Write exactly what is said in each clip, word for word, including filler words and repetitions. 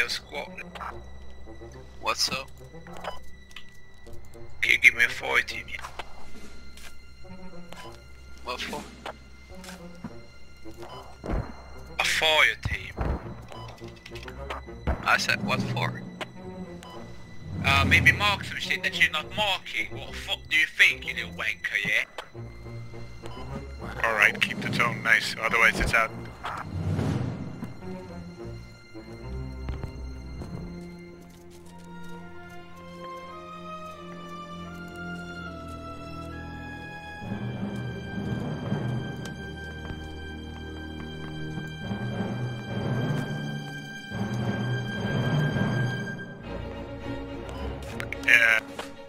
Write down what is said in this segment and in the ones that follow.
a squad. What's up? Can you give me a fire team? What for? A fire team. I said what for? Uh, maybe mark some shit that you're not marking. What the fuck do you think, you little wanker, yeah? Alright, keep the tone nice, otherwise it's out. Yeah.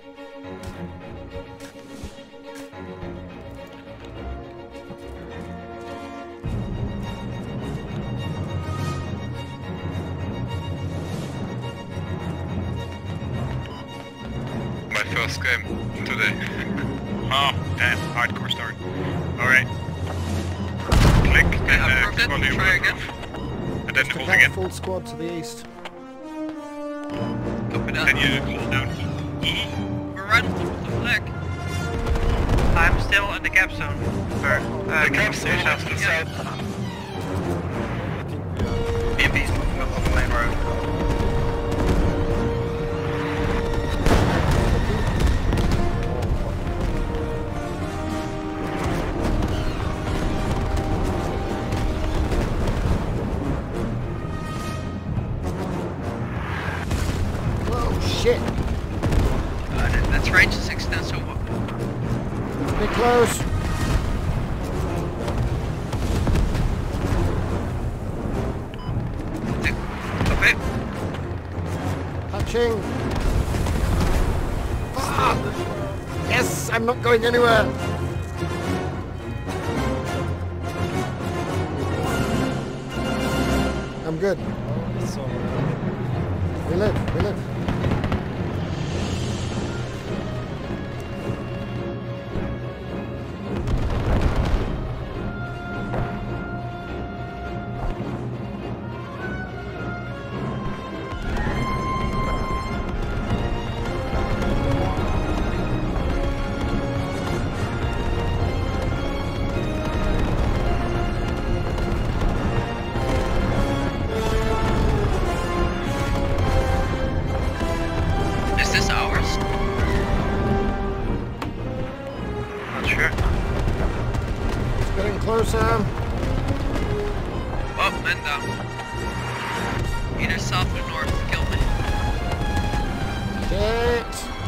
My first game today. Oh, damn, hardcore start. Alright. Click, Okay, then I've uh, proved it. volume Try again. and then Just hold attack again. full squad to the east. Copy that. Then you hold down E. We're right on top of the flag. I'm still in the gap zone. For, uh, The cap station to the Yeah. south. B M P's moving up on the main road. Oh shit! Uh, that's range is extensive. Be close. Okay. Touching. Ah! Yes, I'm not going anywhere. I'm good. We live, we live. Is this ours? Not sure. It's getting closer. Up and down. Either south or north. Kill me. Shit.